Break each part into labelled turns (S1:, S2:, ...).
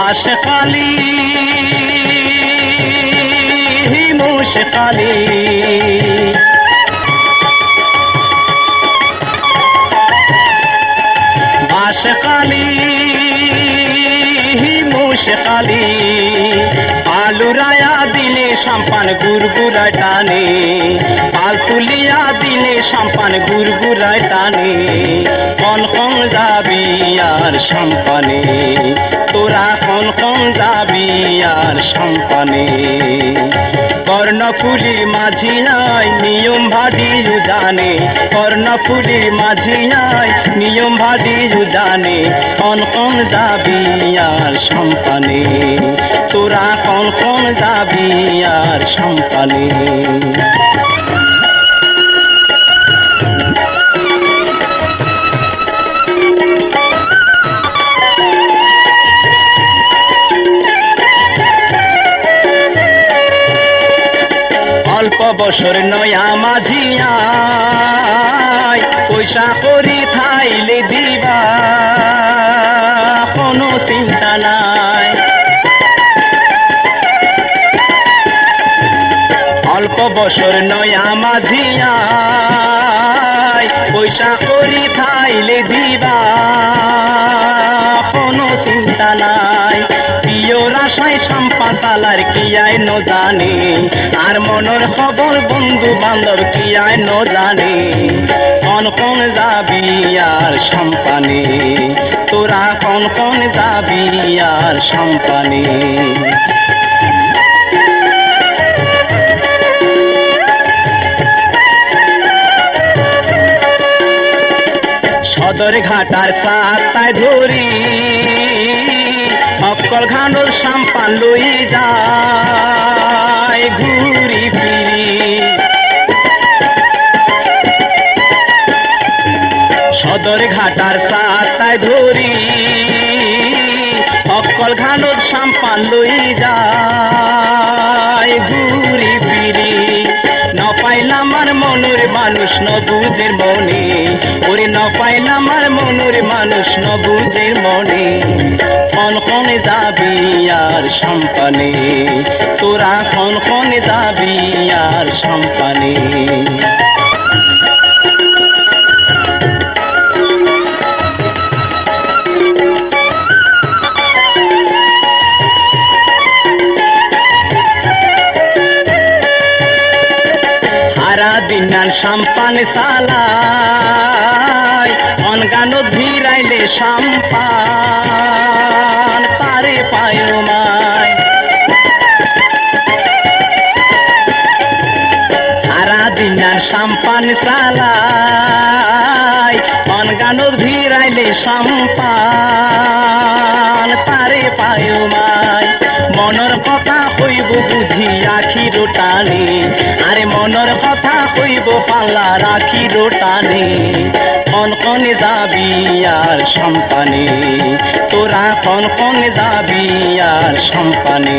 S1: বাঁশখালী মুশখালী বাঁশখালী মুশখালী পালুরায়া দিলে সম্পান গুড়গুড়ায় টানে পাল তুলিয়া দিলে সম্পান গুড়গুড়ায় টানে কন কন যাবি আর সম্পানে তোরা কন কন যাবি আর সম্পানে কর্ণফুলির মাঝি নাই নিয়ম ভাদি জানে কর্ণফুলির মাঝি নাই নিয়ম ভাদি জানে কন কন যাবি আর সম্পানে তোরা কন কন যাবি আর সম্পানে অল্প বছর নয়া মাঝিয়াই পয়সা করি থাইলে দিবা কোনো চিন্তা নাই অল্প বছর নয়া মাঝিয়াই পয়সা করি থাইলে দিবা কোনো চিন্তা নাই পিওর আশায় সম্পা সালার কি আয় ন জানে আর মনের খবর বন্ধু বান্ধব কি আয় ন জানে কন কন যাবি আর সম্পানে তোরা কন কন যাবি আর সম্পানে সদর ঘাটার সাতায় ধরি অকল ঘানোর সাম্পান লই যায় ঘুরি ফিরি সদর ঘাটার সাতায় ধরি অকল ঘানোর সাম্পান লই যায় ঘুরি ফিরি ন পাইলাম আর মনুর মানুষ ন বুঝের মনে ওরে ন পাইলাম আর মনুর মানুষ ন বুঝের মনে কন কনে যাবি আর সম্পানে তোরা কন কনে যাবি আর সম্পানে দিনান সম্পান সালাই অনগান ভিড়াইলে সম্পান পারে পায়মায় সারা দিনান সম্পান সালাই অনগান ভিড়াইলে সম্পান পারে পায়মায় মনের কথা হইব বুঝি আখির টানে আরে মনের কথা হইব পাল্লা রাখির টানে কন কনে যাবি আর সম্পানে তোরা কন কনে যাবি আর সম্পানে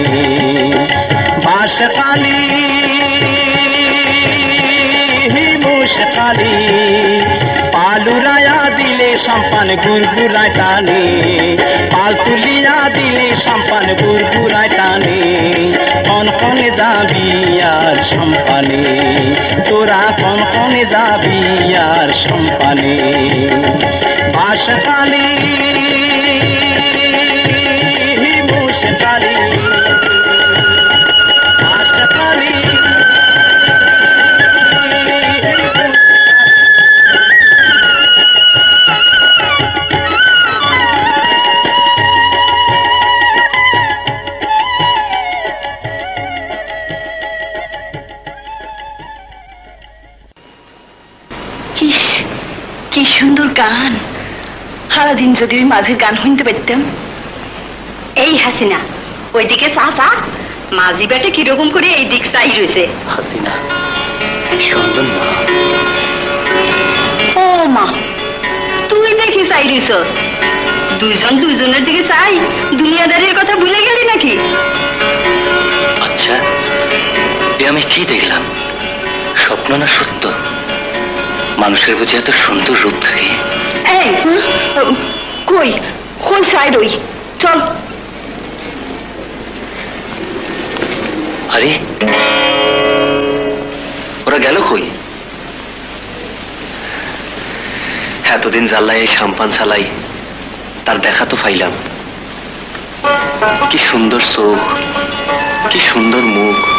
S1: বাঁশখালী মুশখালী পালুরায়া দিলে সম্পান গুড়গুড়ায় টানে পাল তুলিয়া দিলে সম্পান গুড়গুড়ায় টানে কন কনে যাবি আর সম্পানে তোরা কন কনে যাবি আর সম্পানে বাঁশখালী মুশখালী বাঁশখালী
S2: কি সুন্দর গান সারাদিন যদি ওই মাঝের গান শুনতে পারতাম এই হাসিনা ওইদিকে চাচা মাঝি বেটে কিরকম করে এই দিক চাই রয়েছে
S3: হাসিনা সুন্দর মা
S2: ও মা তুই দেখি চাই রয়েছস দুইজন দুইজনের দিকে চাই দুনিয়াদারির কথা ভুলে গেলি নাকি
S3: আচ্ছা এ আমি কি দেখলাম স্বপ্ন না সত্য মানুষের বুঝি এত সুন্দর রূপ থাকে
S2: এই কই কই সাইড ওই চল
S3: আরে ওরা গেল কই? এতদিন জ্বালায় সাম্পান চালাই, তার দেখা তো পাইলাম। কি সুন্দর চোখ, কি সুন্দর মুখ,